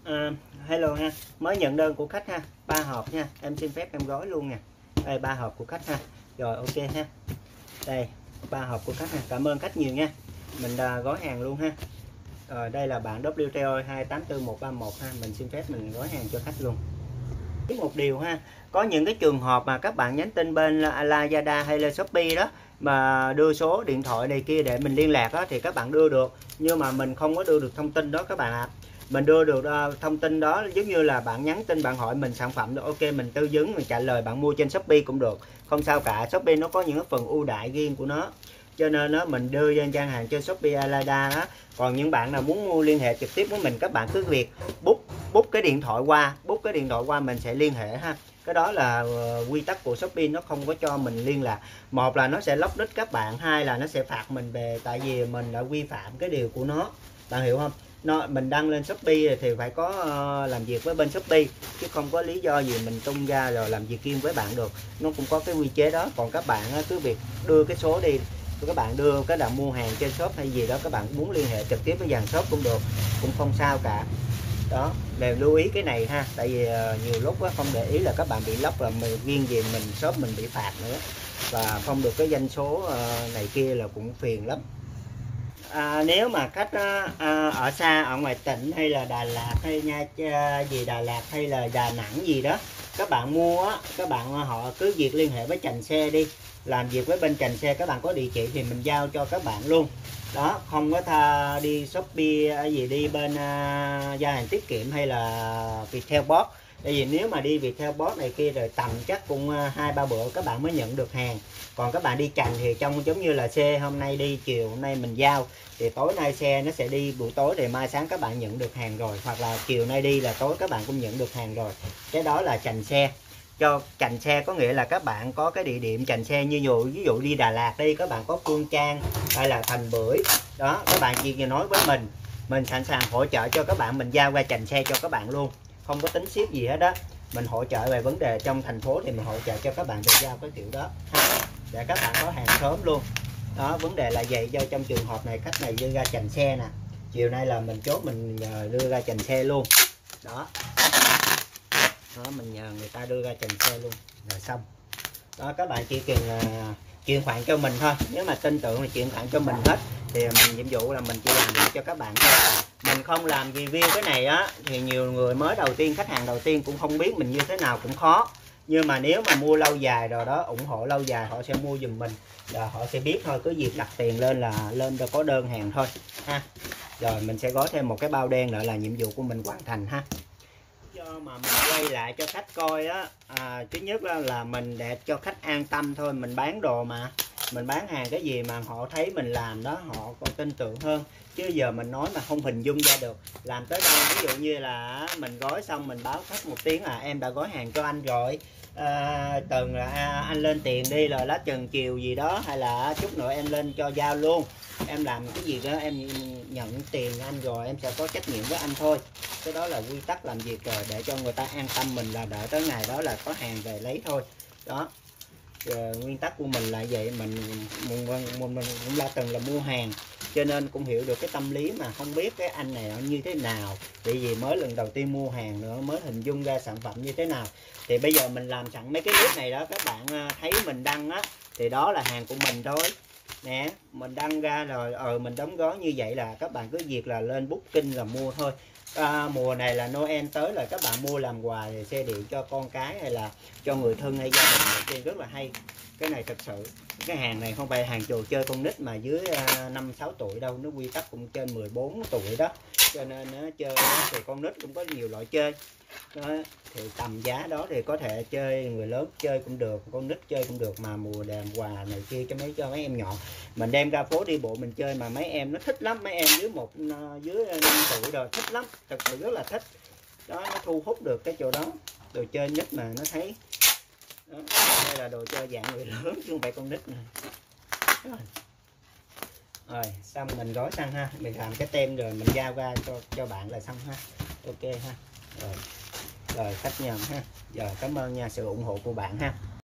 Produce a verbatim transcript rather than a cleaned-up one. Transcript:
À, hello ha, mới nhận đơn của khách ha, ba hộp nha, em xin phép em gói luôn nè. Đây ba hộp của khách ha. Rồi ok ha. Đây ba hộp của khách ha. Cảm ơn khách nhiều nha. Mình à, gói hàng luôn ha. Rồi đây là bạn W T O hai tám tư một ba một ha, mình xin phép mình gói hàng cho khách luôn. Một điều ha, có những cái trường hợp mà các bạn nhắn tin bên Lazada hay là Shopee đó mà đưa số điện thoại này kia để mình liên lạc đó, thì các bạn đưa được, nhưng mà mình không có đưa được thông tin đó các bạn ạ. À. Mình đưa được uh, thông tin đó giống như là bạn nhắn tin bạn hỏi mình sản phẩm, ok mình tư vấn, mình trả lời bạn mua trên Shopee cũng được, không sao cả. Shopee nó có những cái phần ưu đãi riêng của nó, cho nên đó mình đưa lên gian hàng trên Shopee Lazada đó. Còn những bạn nào muốn mua liên hệ trực tiếp với mình, các bạn cứ việc book book cái điện thoại qua, book cái điện thoại qua mình sẽ liên hệ ha. Cái đó là uh, quy tắc của Shopee, nó không có cho mình liên lạc. Một là nó sẽ lóc đít các bạn, hai là nó sẽ phạt mình về, tại vì mình đã vi phạm cái điều của nó, bạn hiểu không? Nó mình đăng lên Shopee thì phải có uh, làm việc với bên Shopee, chứ không có lý do gì mình tung ra rồi làm việc riêng với bạn được. Nó cũng có cái quy chế đó. Còn các bạn uh, cứ việc đưa cái số đi, các bạn đưa cái là mua hàng trên shop hay gì đó, các bạn muốn liên hệ trực tiếp với dàn shop cũng được, cũng không sao cả. Đó, đều lưu ý cái này ha, tại vì uh, nhiều lúc uh, không để ý là các bạn bị lóc, là mình riêng gì mình shop mình bị phạt nữa, và không được cái doanh số uh, này kia là cũng phiền lắm. À, nếu mà khách à, ở xa, ở ngoài tỉnh hay là Đà Lạt hay Nha gì Đà Lạt hay là Đà Nẵng gì đó, các bạn mua á, các bạn họ cứ việc liên hệ với Trành Xe đi, làm việc với bên Trành Xe, các bạn có địa chỉ thì mình giao cho các bạn luôn đó. Không có tha đi Shopee gì, đi bên uh, gia hàng tiết kiệm hay là Viettel Post. Tại vì nếu mà đi Viettel Post này kia rồi tầm chắc cũng hai ba bữa các bạn mới nhận được hàng. Còn các bạn đi Trành thì trong giống như là xe hôm nay đi, chiều hôm nay mình giao, thì tối nay xe nó sẽ đi buổi tối, thì mai sáng các bạn nhận được hàng rồi, hoặc là chiều nay đi là tối các bạn cũng nhận được hàng rồi. Cái đó là Trành Xe. Cho Trành Xe có nghĩa là các bạn có cái địa điểm Trành Xe, như dụ ví dụ đi Đà Lạt đi, các bạn có Phương Trang hay là Thành Bưởi đó, các bạn chỉ nói với mình, mình sẵn sàng hỗ trợ cho các bạn, mình giao qua Trành Xe cho các bạn luôn, không có tính ship gì hết đó. Mình hỗ trợ về vấn đề trong thành phố thì mình hỗ trợ cho các bạn về giao cái kiểu đó ha, để các bạn có hàng sớm luôn đó. Vấn đề là vậy, do trong trường hợp này khách này đưa ra Trành Xe nè, chiều nay là mình chốt mình đưa ra Trành Xe luôn đó. Đó, mình nhờ người ta đưa ra Trành Xe luôn rồi xong đó. Các bạn chỉ cần uh, chuyển khoản cho mình thôi, nếu mà tin tưởng thì chuyển khoản cho mình hết, thì mình nhiệm vụ là mình chỉ làm việc cho các bạn thôi. Mình không làm review cái này á thì nhiều người mới đầu tiên, khách hàng đầu tiên cũng không biết mình như thế nào, cũng khó. Nhưng mà nếu mà mua lâu dài rồi đó, ủng hộ lâu dài, họ sẽ mua giùm mình, là họ sẽ biết thôi, cứ việc đặt tiền lên là lên cho có đơn hàng thôi ha. Rồi mình sẽ gói thêm một cái bao đen nữa là nhiệm vụ của mình hoàn thành ha. Do mà mình quay lại cho khách coi á, à, thứ nhất là, là mình để cho khách an tâm thôi. Mình bán đồ mà, mình bán hàng cái gì mà họ thấy mình làm đó họ còn tin tưởng hơn. Chứ giờ mình nói mà không hình dung ra được làm tới đâu. Ví dụ như là mình gói xong mình báo khách một tiếng là em đã gói hàng cho anh rồi, à, từng là à, anh lên tiền đi, rồi lá chừng chiều gì đó hay là chút nữa em lên cho giao luôn. Em làm cái gì đó em nhận tiền anh rồi em sẽ có trách nhiệm với anh thôi. Cái đó là quy tắc làm việc rồi, để cho người ta an tâm mình là đợi tới ngày đó là có hàng về lấy thôi đó. Rồi, nguyên tắc của mình là vậy. Mình mình, mình, mình cũng đã từng là mua hàng, cho nên cũng hiểu được cái tâm lý mà không biết cái anh này như thế nào, tại vì mới lần đầu tiên mua hàng nữa, mới hình dung ra sản phẩm như thế nào. Thì bây giờ mình làm sẵn mấy cái clip này đó, các bạn thấy mình đăng á thì đó là hàng của mình thôi nè. Mình đăng ra rồi ờ mình đóng gói như vậy là các bạn cứ việc là lên booking là mua thôi. À, mùa này là Noel tới là các bạn mua làm quà thì xe điện cho con cái hay là cho người thân hay gia đình thì rất là hay. Cái này thật sự cái hàng này không phải hàng đồ chơi con nít mà dưới năm sáu tuổi đâu, nó quy tắc cũng trên mười bốn tuổi đó, cho nên nó chơi thì con nít cũng có nhiều loại chơi đó. Thì tầm giá đó thì có thể chơi, người lớn chơi cũng được, con nít chơi cũng được, mà mùa đàm quà này kia cho mấy cho mấy em nhỏ. Mình đem ra phố đi bộ mình chơi mà mấy em nó thích lắm, mấy em dưới một dưới năm tuổi rồi thích lắm, thật sự rất là thích đó. Nó thu hút được cái chỗ đó, đồ chơi nhất mà nó thấy đó. Đây là đồ chơi dạng người lớn chứ không phải con nít nè. Rồi. Rồi xong mình gói xong ha, mình làm cái tem rồi mình giao ra cho cho bạn là xong ha. Ok ha. Rồi rồi khách nhận ha. Giờ cảm ơn nha, sự ủng hộ của bạn ha.